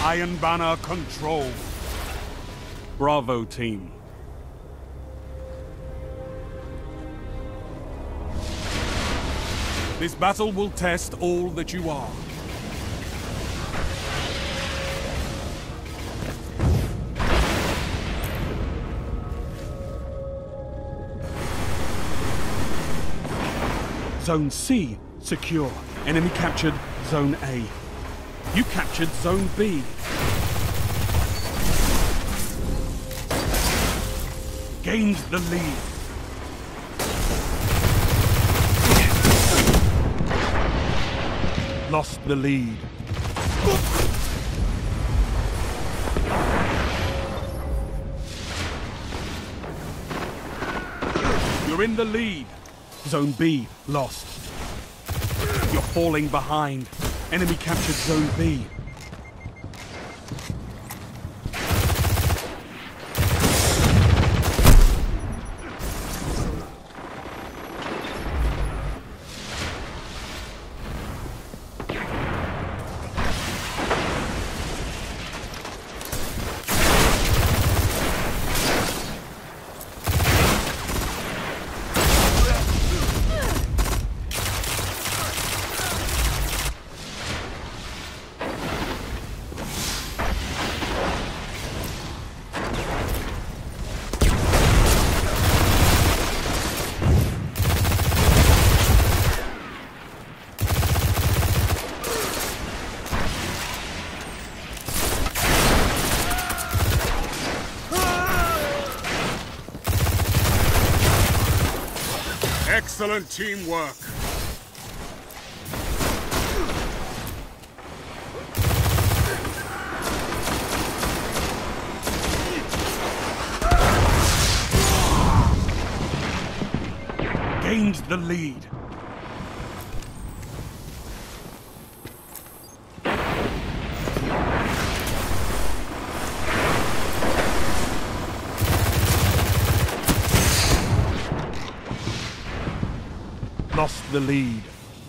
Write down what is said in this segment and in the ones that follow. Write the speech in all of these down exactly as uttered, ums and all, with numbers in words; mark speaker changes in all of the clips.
Speaker 1: Iron Banner control. Bravo team. This battle will test all that you are. Zone C secure. Enemy captured Zone A. You captured Zone B. Gained the lead. Lost the lead. You're in the lead. Zone B lost. You're falling behind. Enemy captured Zone B. Excellent teamwork. Gained the lead. Lost the lead.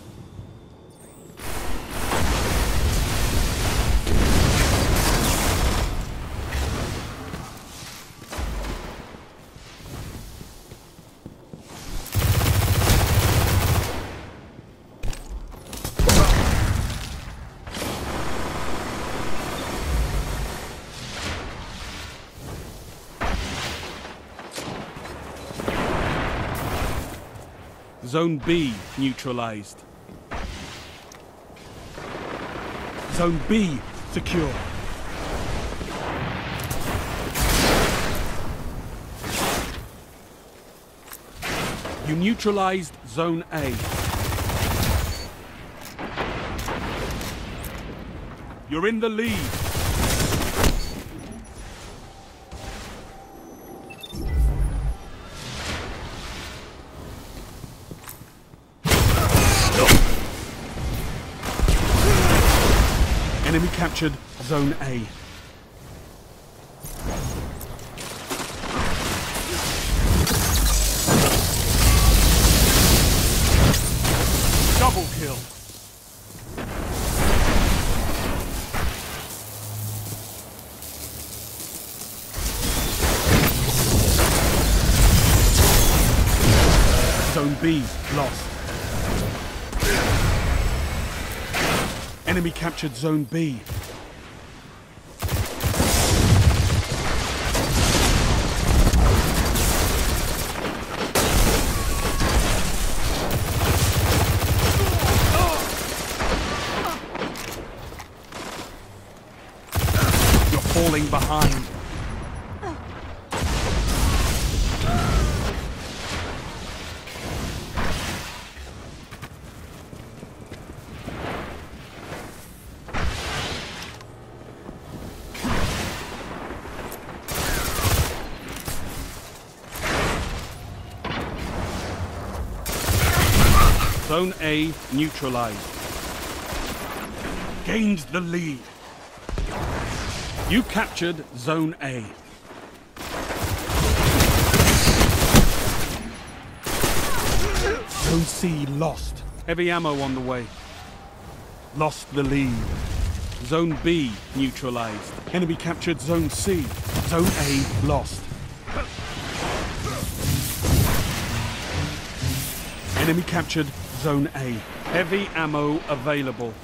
Speaker 1: Zone B neutralized. Zone B secure. You neutralized Zone A. You're in the lead. Enemy captured Zone A. Double kill. Zone B lost. Enemy captured Zone B. You're falling behind. Zone A neutralized. Gained the lead. You captured Zone A. Zone C lost. Heavy ammo on the way. Lost the lead. Zone B neutralized. Enemy captured Zone C. Zone A lost. Enemy captured Zone A. Heavy ammo available.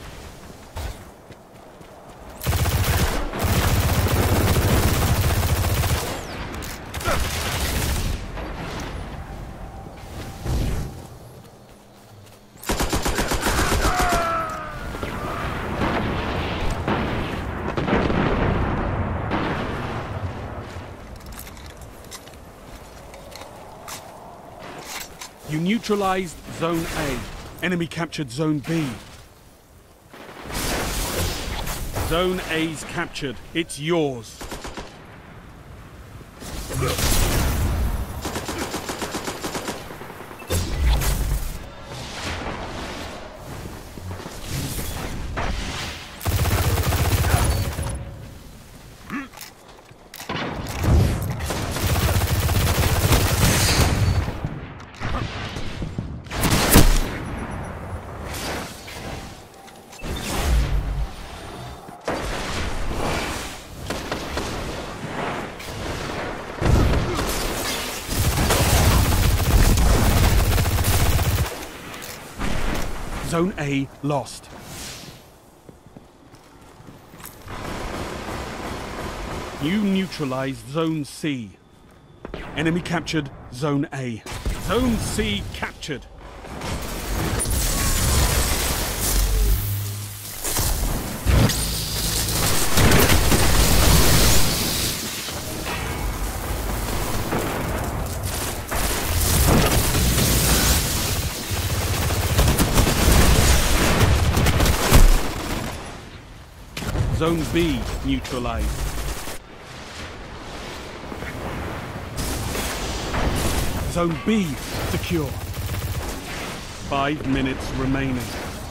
Speaker 1: You neutralized Zone A. Enemy captured Zone B. Zone A's captured. It's yours. Zone A lost. You neutralized Zone C. Enemy captured Zone A. Zone C captured. Zone B neutralized. Zone B secure. Five minutes remaining.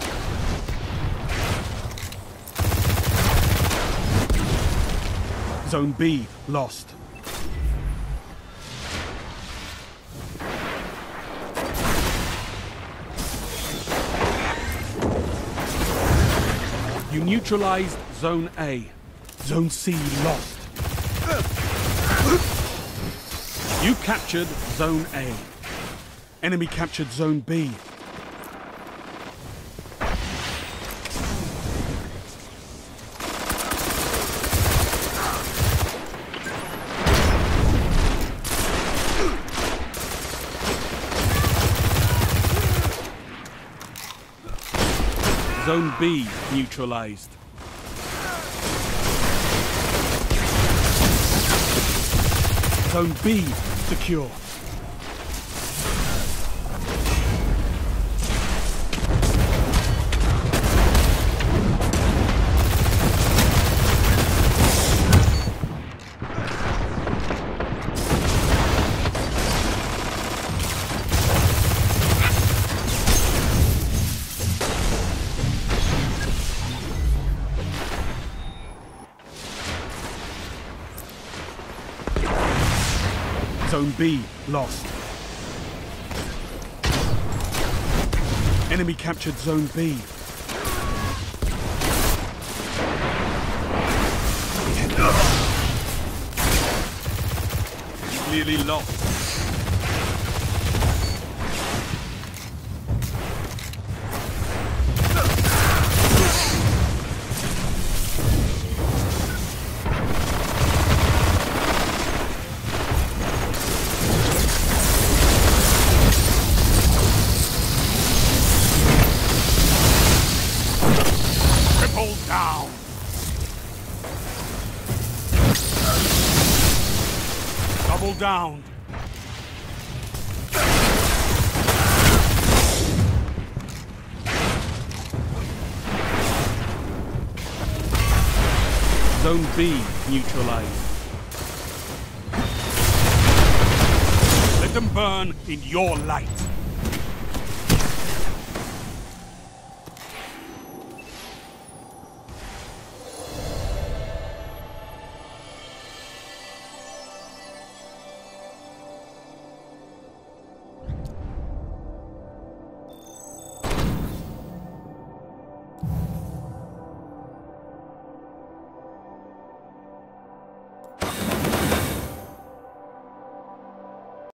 Speaker 1: Zone B lost. You neutralized Zone A. Zone C lost. You captured Zone A. Enemy captured Zone B. Zone B neutralized. Zone B secure. Zone B lost. Enemy captured Zone B. Clearly lost. Down. Double down. Zone B neutralized. Let them burn in your light.